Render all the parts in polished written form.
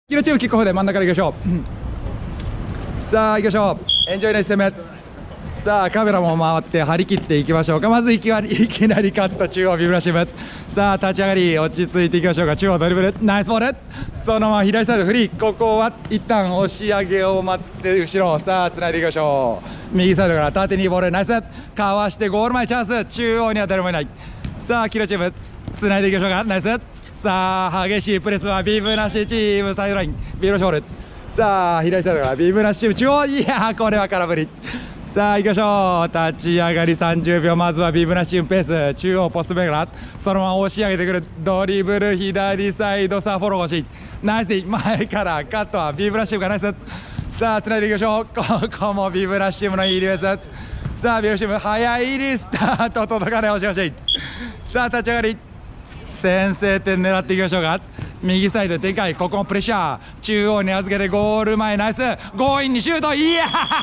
黄色チームキックオフで真ん中からいきましょう。さあ行きましょう。エンジョイな1戦目。さあカメラも回って張り切っていきましょうか。まずいきなりカット中央ビブラシム。さあ立ち上がり落ち着いていきましょうか。中央ドリブルナイスボール。そのまま左サイドフリー。ここは一旦押し上げを待って後ろ。さあつないでいきましょう。右サイドから縦にボールナイス。かわしてゴール前チャンス。中央には誰もいない。さあ黄色チームつないでいきましょうか。ナイス。さあ激しいプレスはビブナシチームサイドラインビブラシボール。さあ左サイドからビブナシチーム中央。いやーこれは空振り。さあ行きましょう。立ち上がり30秒。まずはビブナシチームペース。中央ポストプレーからそのまま押し上げてくるドリブル左サイド。さあフォロー欲しい。ナイスで前からカットはビブナシチームがナイス。さあつないでいきましょう。ここもビブナシチームのいいディフェンス。さあビブナシチーム早いリスタート届かない。惜しい惜しい。さあ立ち上がり先制点狙っていきましょうか。右サイド展開。ここもプレッシャー中央に預けてゴール前ナイス。強引にシュート。いや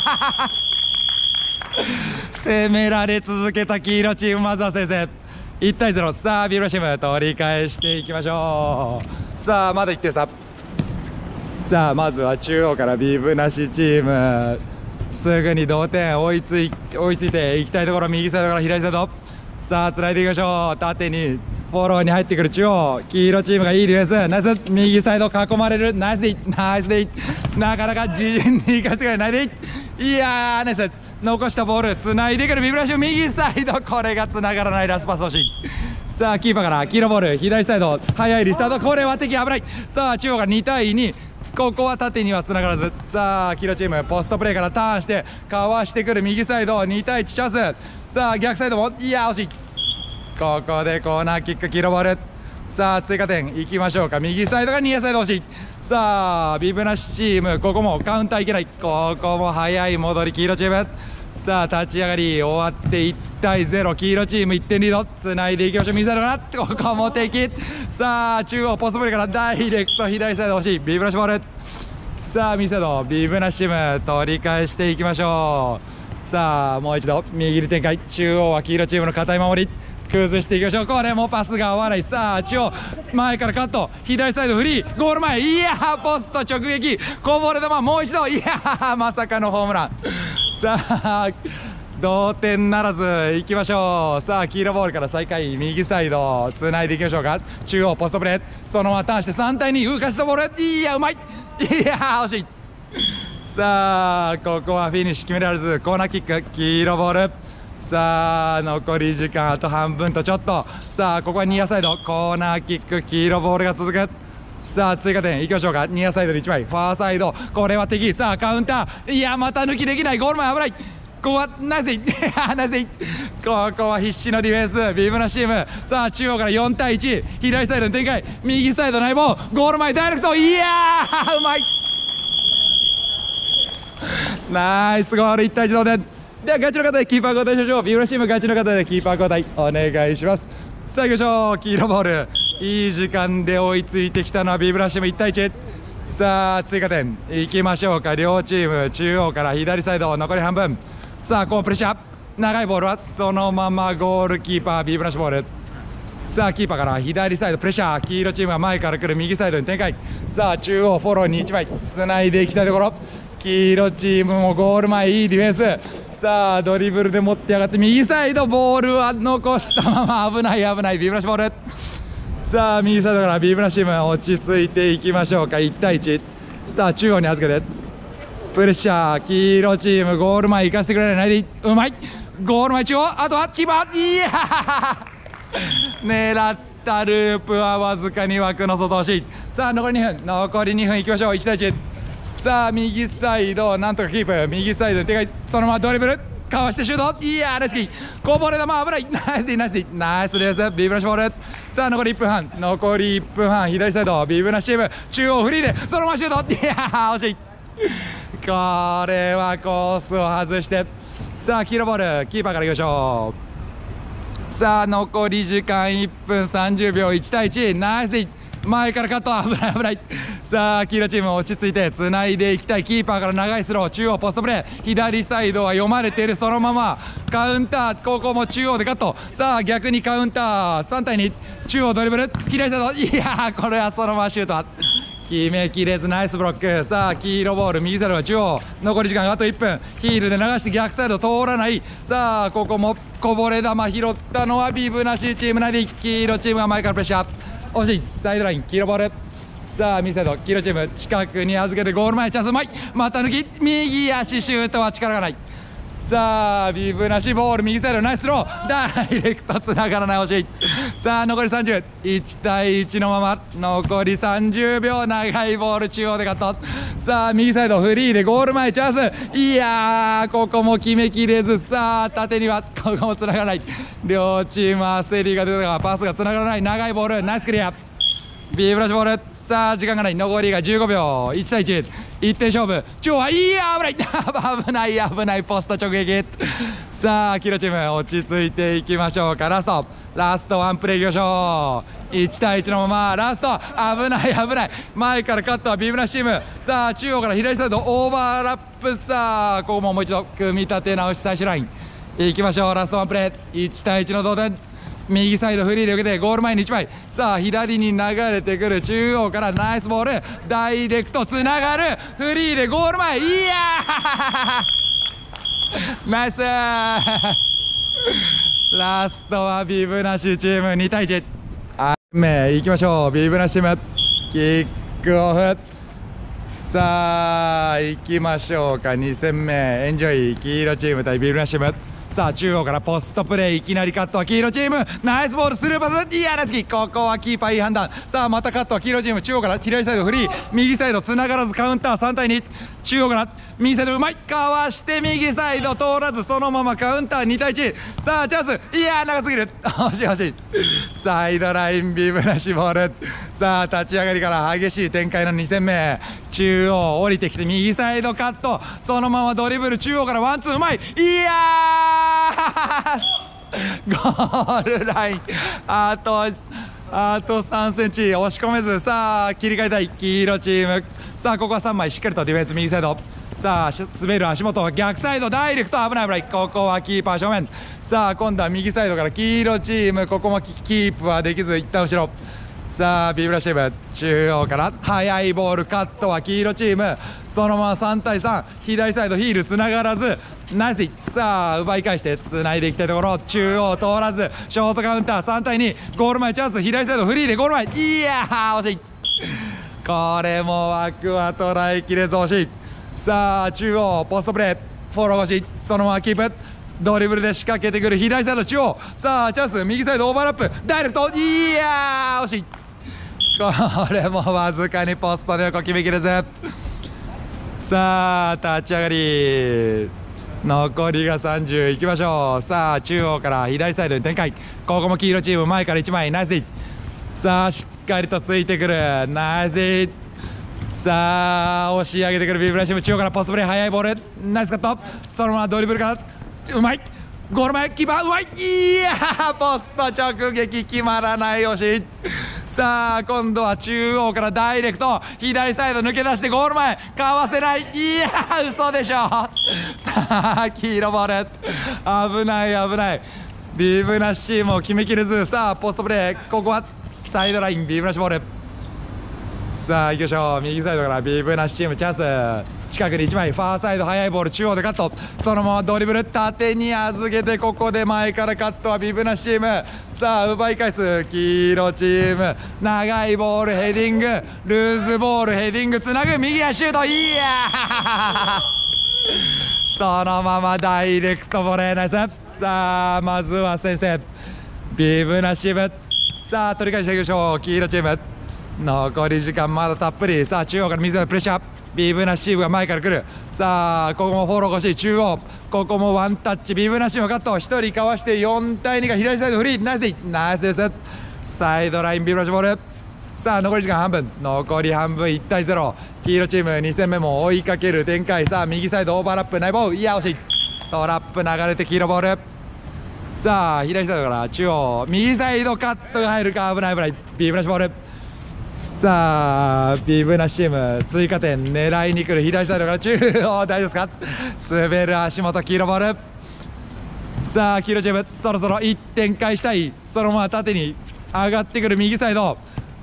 攻められ続けた黄色チーム。まずは先制1対0。さあビブラシム取り返していきましょう。さあまだ1点差。さあまずは中央からビブナシチームすぐに同点追いついていきたいところ。右サイドから左サイド。さあつないでいきましょう。縦にフォローに入ってくる中央。黄色チームがいいディフェンスナイス。右サイド囲まれるナイスでいいナイスでいい。なかなか自陣に行かせてくれないでいい。いやーナイス。残したボールつないでくるビブラシム右サイド。これがつながらない。ラスパス欲しい。さあキーパーから黄色ボール左サイド速いリスタート。これは敵危ない。さあ中央が2対2。ここは縦にはつながらず。さあ黄色チームポストプレーからターンしてかわしてくる右サイド2対1チャンス。さあ逆サイドもいや惜しい。ここでコーナーキック黄色ボール。さあ追加点いきましょうか。右サイドがニアサイド欲しい。さあビブナシチームここもカウンターいけない。ここも早い戻り黄色チーム。さあ立ち上がり終わって1対0。黄色チーム1点リード。つないでいきましょう。右サイドからここも敵。さあ中央ポストプレーからダイレクト左サイド欲しい。ビブナシボール。さあ右サイドビブナシチーム取り返していきましょう。さあもう一度右に展開。中央は黄色チームの堅い守り崩していきましょう。これもパスが合わない。さあ中央前からカット左サイドフリーゴール前。いやーポスト直撃こぼれ球もう一度。いやーまさかのホームラン。さあ同点ならずいきましょう。さあ黄色ボールから再開右サイドつないでいきましょうか。中央ポストプレーそのままターンして3対2浮かしたボール。いやうまい。いやー惜しい。さあここはフィニッシュ決められずコーナーキック黄色ボール。さあ残り時間あと半分とちょっと。さあここはニアサイドコーナーキック黄色ボールが続く。さあ追加点いきましょうか。ニアサイドで1枚ファーサイドこれは敵。さあカウンターいやまた抜きできない。ゴール前危ない。ここはナイスでいナイスでい。ここは必死のディフェンスビブナシチーム。さあ中央から4対1左サイドの展開右サイド内棒ゴール前ダイレクト。いやーうまい。ナイスゴール1対1同点。ではガチの方でキーパー交代しましょう。ビブラシチームガチの方でキーパー交代お願いします。さあ行きましょう。黄色ボールいい時間で追いついてきたのはビブラシチーム1対1。さあ追加点いきましょうか。両チーム中央から左サイド残り半分。さあこうプレッシャー長いボールはそのままゴールキーパービブラシボール。さあキーパーから左サイドプレッシャー黄色チームが前から来る右サイドに展開。さあ中央フォローに1枚つないでいきたいところ。黄色チームもゴール前いいディフェンス。さあドリブルで持って上がって右サイドボールは残したまま危ない危ないビブラシボール。さあ右サイドからビブラシチーム落ち着いていきましょうか。1対1。さあ中央に預けてプレッシャー黄色チームゴール前行かせてくれないでうまい。ゴール前中央あとはキーパーいや狙ったループはわずかに枠の外惜しい。さあ残り2分いきましょう。1対1。さあ右サイドなんとかキープ右サイドに展開そのままドリブルかわしてシュート。いやーナイスキーこぼれ球危ない。ナイスディナイスディナイスですビブナシボール。さあ残り1分半左サイドビブナシチーム中央フリーでそのままシュート。いやー惜しい。これはコースを外して。さあ黄色ボールキーパーからいきましょう。さあ残り時間1分30秒1対1ナイスディ前からカット危ない危ない。さあ黄色チーム落ち着いてつないでいきたい。キーパーから長いスロー中央ポストプレー左サイドは読まれている。そのままカウンターここも中央でカット。さあ逆にカウンター3対2中央ドリブル左サイドいやーこれはそのままシュート決めきれずナイスブロック。さあ黄色ボール右サイドが中央、残り時間あと1分。ヒールで流して逆サイド通らない。さあここもこぼれ球拾ったのはビブなしチーム内で黄色チームが前からプレッシャー。惜しい。サイドライン黄色ボール。さあ右サイド黄色チーム近くに預けてゴール前チャンス。うまい。また抜き右足シュートは力がない。さあビブなしボール右サイドナイススロー、ダイレクトつながらない。惜しい。さあ残り30、1対1のまま残り30秒、長いボール中央でカット。さあ右サイドフリーでゴール前チャンス。いやーここも決めきれず。さあ縦にはここもつながらない。両チーム焦りが出たがパスがつながらない。長いボールナイスクリア。ビブラシボール。さあ時間がない。残りが15秒。1対1、1点勝負。中央はいや危ない危ないポスト直撃。さあ黄色チーム落ち着いていきましょうか。ラストワンプレーいきましょう。1対1のままラスト。危ない前からカットはビブラシチーム。さあ中央から左サイドオーバーラップ。さあここももう一度組み立て直し最終ラインいきましょう。ラストワンプレー1対1の同点。右サイドフリーで受けてゴール前に1枚。さあ左に流れてくる中央からナイスボールダイレクトつながる。フリーでゴール前。いやーナイスラストはビブなしチーム2対1。目いきましょう。ビブなしチームキックオフ。さあ行きましょうか。2戦目エンジョイ黄色チーム対ビブなしチーム。さあ中央からポストプレーいきなりカットは黄色チーム。ナイスボールスルーパス。いやナイスキー。ここはキーパーいい判断。さあまたカットは黄色チーム。中央から左サイドフリー右サイドつながらずカウンター3対2。中央から右サイドうまいかわして右サイド通らずそのままカウンター2対1。さあチャンス。いや長すぎる。惜しいサイドラインビブなしボール。さあ立ち上がりから激しい展開の2戦目。中央降りてきて右サイドカットそのままドリブル中央からワンツーうまい。いやゴールラインあと3センチ押し込めず。さあ切り替えたい黄色チーム。さあここは3枚しっかりとディフェンス右サイド。さあ滑る足元逆サイドダイレクト危ない。ここはキーパー正面。さあ今度は右サイドから黄色チーム。ここもキープはできず一旦後ろ。さあビブラシーム中央から速いボールカットは黄色チーム。そのまま3対3左サイドヒールつながらずナイス。さあ奪い返してつないでいきたいところ。中央通らずショートカウンター3対2ゴール前チャンス。左サイドフリーでゴール前。いやー惜しい。これも枠は捉えきれず惜しい。さあ中央ポストプレーフォロー越しそのままキープドリブルで仕掛けてくる左サイド中央。さあチャンス右サイドオーバーラップダイレクト。いやー惜しい。これもわずかにポストで横決めきれず。さあ立ち上がり残りが30いきましょう。さあ中央から左サイドに展開。ここも黄色チーム前から1枚ナイスディ。さあしっかりとついてくるナイスディ。さあ押し上げてくるビブラシム中央からポストプレー速いボールナイスカット。そのままドリブルからうまいゴール前キーパーうまい。いやーポスト直撃決まらない惜しい。さあ今度は中央からダイレクト左サイド抜け出してゴール前かわせない。いやー嘘でしょ。さあ黄色ボール危ないビブなしも決めきれず。さあポストプレーここはサイドラインビブなしボール。さあ行きましょう。右サイドからビブなしチームチャンス。近くに1枚ファーサイド速いボール中央でカットそのままドリブル縦に預けてここで前からカットはビブなしチーム。さあ奪い返す黄色チーム。長いボールヘディングルーズボールヘディングつなぐ右足シュート。いやそのままダイレクトボレーナイス。さあまずは先制ビブなしチーム。さあ取り返していきましょう黄色チーム。残り時間まだたっぷり。さあ中央から水のプレッシャービブなしチームが前から来る。さあここもフォロー越し中央ここもワンタッチビブなしチームカット1人かわして4対2が左サイドフリーナイスでナイスです。サイドラインビブなしボール。さあ残り時間半分残り半分1対0黄色チーム2戦目も追いかける展開。さあ右サイドオーバーラップナイボーいや惜しい。トラップ流れて黄色ボール。さあ左サイドから中央右サイドカットが入るか危ないビブなしボール。さあビブなしチーム追加点狙いに来る左サイドから中央大丈夫ですか。滑る足元黄色ボール。さあ黄色チームそろそろ1点返したい。そのまま縦に上がってくる右サイド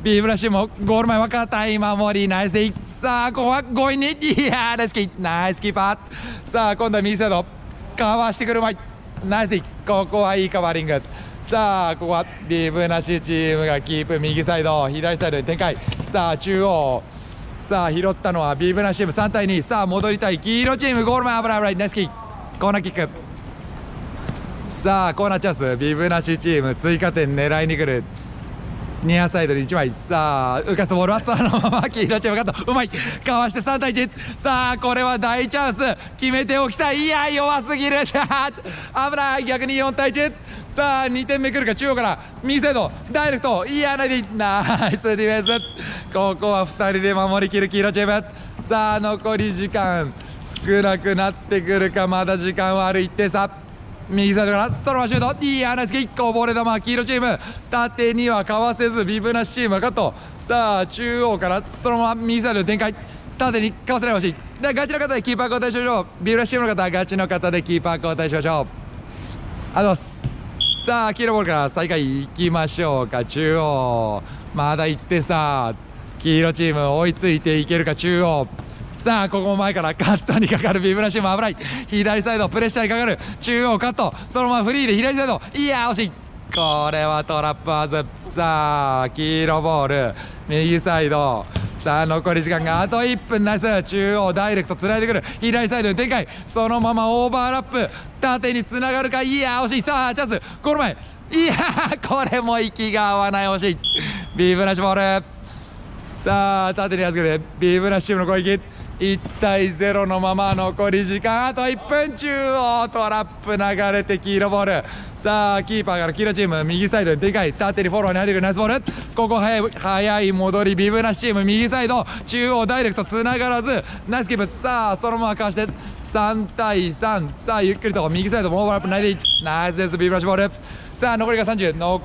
ビブラシもゴール前分かったい守りナイスでいさあここは強引にいやーナイスキーナイスキーパーさあ今度は右サイドかわしてくる前ナイスでここはいいカバーリングさあここはビブナシチームがキープ右サイド左サイドで展開さあ中央さあ拾ったのはビブナシチーム3対2さあ戻りたい黄色チームゴール前危ない危ないナイスキーコーナーキックさあコーナーチャンスビブナシチーム追加点狙いに来るニアサイドに1枚さあ浮かすボールはそのまま黄色チームがカットうまいかわして3対1さあこれは大チャンス決めておきたいいや弱すぎる危ない逆に4対1さあ2点目くるか中央から右サイドダイレクトいやナイスディフェンスここは2人で守りきる黄色チームさあ残り時間少なくなってくるかまだ時間はある1点差右サイドからそのままシュートいやナイスキックこぼれ球黄色チーム縦にはかわせずビブナシチームはカットさあ中央からそのまま右サイドで展開縦にかわせないほしいでガチの方でキーパー交代しましょうビブナシチームの方はガチの方でキーパー交代しましょうありがとうございますさあ黄色ボールから再開いきましょうか中央まだ1点差黄色チーム追いついていけるか中央さあここも前からカットにかかるビブラシーム危ない左サイドプレッシャーにかかる中央カットそのままフリーで左サイドいや惜しいこれはトラップはずさあ黄色ボール右サイドさあ残り時間があと1分ナイス中央ダイレクトつないでくる左サイドに展開そのままオーバーラップ縦につながるかいや惜しいさあチャンスゴール前いやこれも息が合わない惜しいビブラシボールさあ縦に預けてビブラシチームの攻撃1対0のまま残り時間あと1分中央トラップ流れて黄色ボールさあキーパーから黄色チーム右サイドにでかい縦にフォローに入ってくるナイスボールここ早い戻りビブナシチーム右サイド中央ダイレクトつながらずナイスキープさあそのままかわして3対3さあゆっくりと右サイドもオーバーラップないでいいナイスですビブナシボールさあ残りが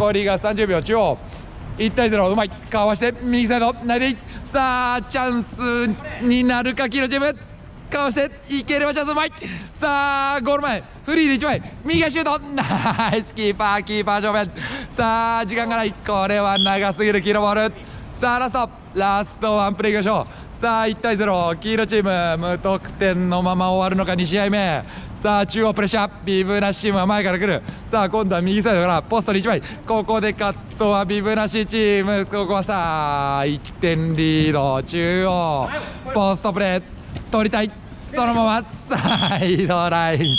30秒中央1対0うまいかわして右サイドないでいいさあチャンスになるか黄色チームかわしていければチャンスうまいさあゴール前フリーで1枚右足シュートナイスキーパー正面さあ時間がないこれは長すぎる黄色ボールさあラストワンプレーいきましょうさあ1対0黄色チーム無得点のまま終わるのか2試合目さあ中央プレッシャービブナシチームは前から来るさあ今度は右サイドからポストに1枚ここでカットはビブナシチームここはさあ1点リード中央ポストプレー取りたいそのままサイドライン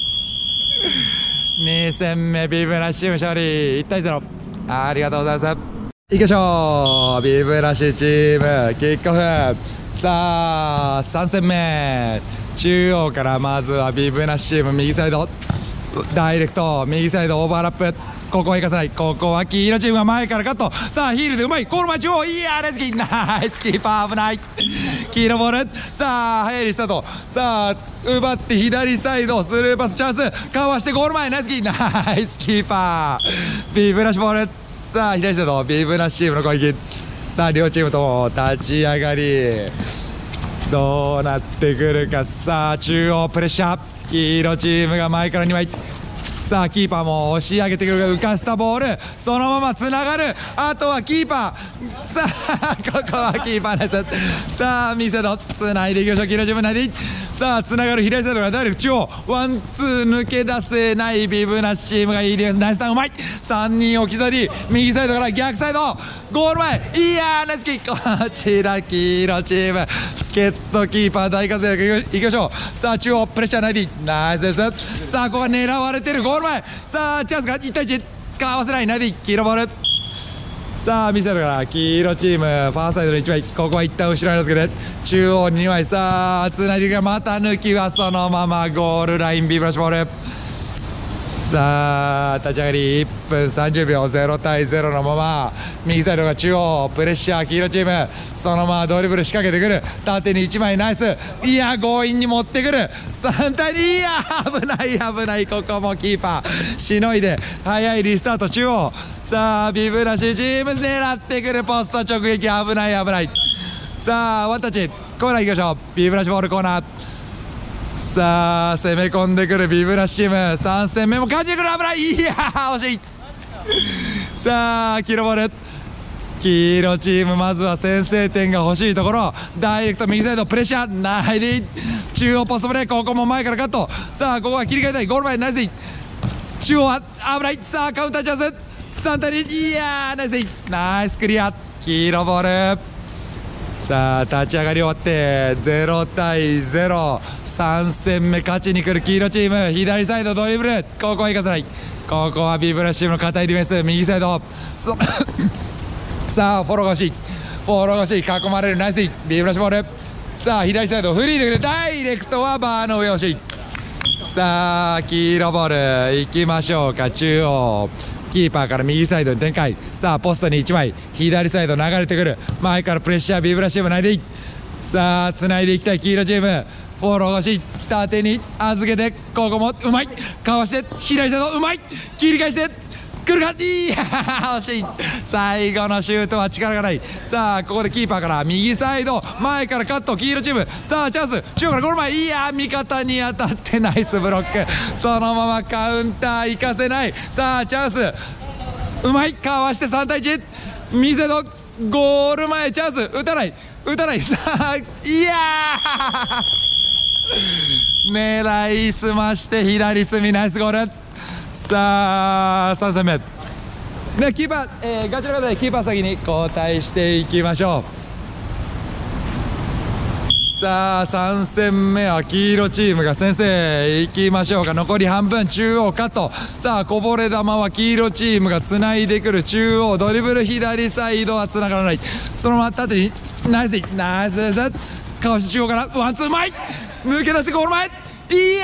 2戦目ビブナシチーム勝利1対0ありがとうございますいきましょうビブナシチームキックオフさあ3戦目中央からまずはビブナシチーム右サイドダイレクト右サイドオーバーラップここは行かせないここは黄色チームが前からカットさあヒールでうまいゴール前中央いやナイスキーナイスキーパー危ない黄色ボールさあ早いリスタートさあ奪って左サイドスルーパスチャンスかわしてゴール前ナイスキーナイスキーパービブナシボールさあ左サイドビブナシチームの攻撃さあ両チームとも立ち上がりどうなってくるかさあ中央プレッシャー黄色チームが前から2枚さあキーパーも押し上げてくるが浮かしたボールそのままつながるあとはキーパーさあここはキーパーですさあ右サイドつないでいきましょう黄色チーム内でさあつながる左サイドがダイレクト中央ワンツー抜け出せないビブナシチームがいいディフェンスナイスターンうまい3人置き去り右サイドから逆サイドゴール前いやーナイスキックこちら黄色チーム助っ人キーパー大活躍いきましょうさあ中央プレッシャーないでナイスですさあここは狙われてるゴール前さあチャンスが1対1かわせないないで黄色ボールさあ見せるから黄色チームファーサイドの1枚ここは一旦後ろにつけて中央2枚さあつないでいくがまた抜きはそのままゴールラインビブラシボールさあ立ち上がり1分30秒0対0のまま右サイドが中央プレッシャー黄色チームそのままドリブル仕掛けてくる縦に1枚ナイスいや強引に持ってくる3対2いや危ないここもキーパーしのいで早いリスタート中央さあビブラシチーム狙ってくるポスト直撃危ないさあワンタッチコーナー行きましょうビブラシボールコーナーさあ攻め込んでくるビブラシチーム3戦目も勝ちにくる危ないいや惜しいさあ黄色ボール黄色チームまずは先制点が欲しいところ。ダイレクト右サイドプレッシャーナイス。中央ポストプレー、ここも前からカット。さあここは切り替えたい。ゴール前ナイス。中央は危ない。さあカウンターチャンス3対2。いやーナイス。ナイスクリア。黄色ボール。さあ立ち上がり終わって0対0。3戦目勝ちに来る黄色チーム。左サイドドリブル、ここは行かせない。ここはビブラシチームの堅いディフェンス。右サイドさあフォローが欲しい。フォローが欲しい。囲まれる。ナイス。ビブラシボール。さあ左サイドフリーでくる。ダイレクトはバーの上欲しい。さあ黄色ボール行きましょうか。中央キーパーから右サイドに展開。さあポストに1枚。左サイド流れてくる。前からプレッシャー。ビブラシチーム内でいい。さあつないでいきたい黄色チーム。フォローが欲しい。縦に預けて、ここもうまい。かわして左サイドうまい。切り返して来るか。いや惜しい。最後のシュートは力がない。さあここでキーパーから右サイド前からカット。黄色チームさあチャンス。中央からゴール前。いや味方に当たってナイスブロック。そのままカウンター行かせない。さあチャンスうまい。かわして3対1。右サイドゴール前チャンス。打たない打たない。さあいや狙いすまして左隅。ナイスゴール。さあ3戦目でキーパー、ガチの方でキーパー先に交代していきましょう。さあ3戦目は黄色チームが先制いきましょうか。残り半分。中央カット。さあこぼれ球は黄色チームがつないでくる。中央ドリブル左サイドはつながらない。そのまま縦にナイスナイスです。かわして中央からワンツーうまい。抜け出してゴール前。いや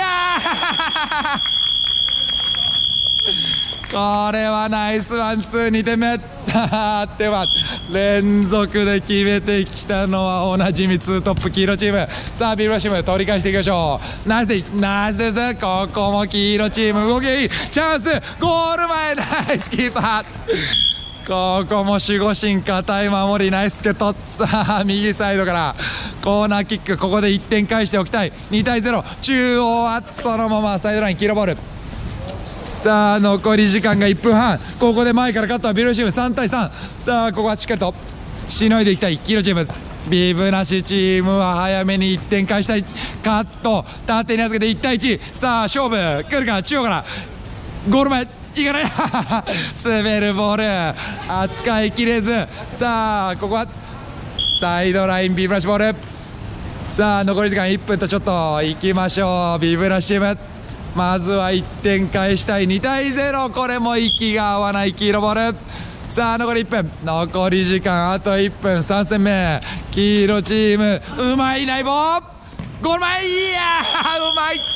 これはナイスワンツー。2点目。さあでは連続で決めてきたのはおなじみツートップ黄色チーム。さあビブラシーム取り返していきましょう。ナイスナイスです。ここも黄色チーム動きいい。チャンスゴール前。ナイスキーパー。ここも守護神堅い守り。ナイス助っ人。さあ右サイドからコーナーキック。ここで1点返しておきたい。2対0。中央はそのままサイドライン黄色ボール。さあ残り時間が1分半。ここで前からカットはビブナシチーム3対3。さあここはしっかりとしのいでいきたい黄色チーム。ビブナシチームは早めに1点返したい。カット縦に預けて1対1。さあ勝負来るか。中央からゴール前いかない滑るボール扱いきれず。さあここはサイドラインビブナシボール。さあ残り時間1分とちょっといきましょう。ビブナシチームまずは1点返したい。2対0。これも息が合わない黄色ボール。さあ残り1分。残り時間あと1分。3戦目黄色チームうまい。ナイボーゴール前。いやーうまい。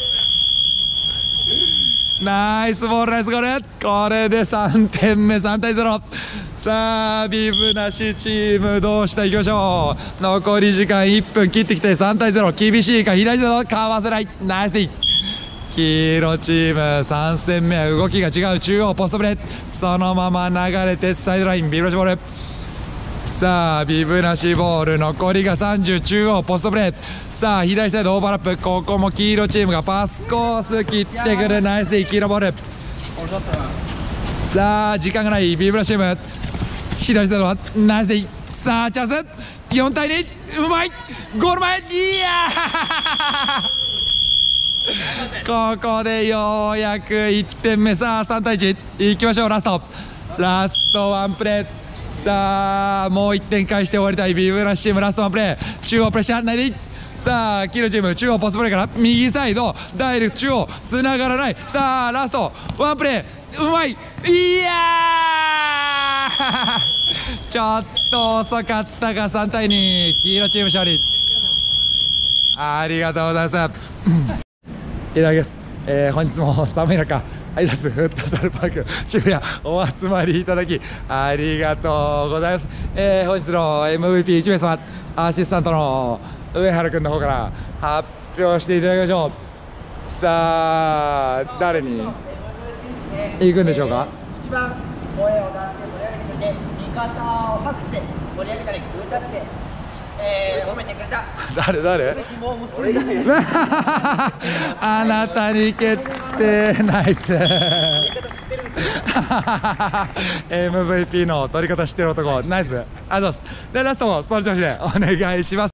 ナイスボールナイスゴール。これで3点目。3対0。さあビブナシチームどうしたいきましょう。残り時間1分切ってきて3対0。厳しいか。左サイドかわせない。ナイスディ。黄色チーム3戦目は動きが違う。中央ポストプレー。そのまま流れてサイドラインビブナシボール。さあビブナシボール残りが30。中央ポストプレー。さあ左サイドオーバーラップ。ここも黄色チームがパスコース切ってくる。ナイスで黄色ボール。さあ時間がない。ビブナシチーム左サイドはナイスで。さあチャンス4対2。うまいゴール前。いやここでようやく1点目。さあ3対1いきましょう。ラストワンプレー。さあもう1点返して終わりたい。ビブナシチームラストワンプレー。中央プレッシャーないでいい。さあ黄色チーム中央ポストプレーから右サイドダイレクト中央つながらない。さあラストワンプレーうまい。いやちょっと遅かったが3対2黄色チーム勝利。ありがとうございます。いただきます。本日も寒い中アイダスフットサルパーク渋谷お集まりいただきありがとうございます。本日の MVP1 名様アシスタントの上原君の方から発表していただきましょう。さあ誰に行くんでしょうか。 一番声を出して盛り上げてくれて味方を拍して盛り上げたりグータッチで褒めてくれた誰もう結んだあなたに決定。ナイスMVP の取り方知ってる男ナイス。 ありがとうございます。でラストもその調子でお願いします。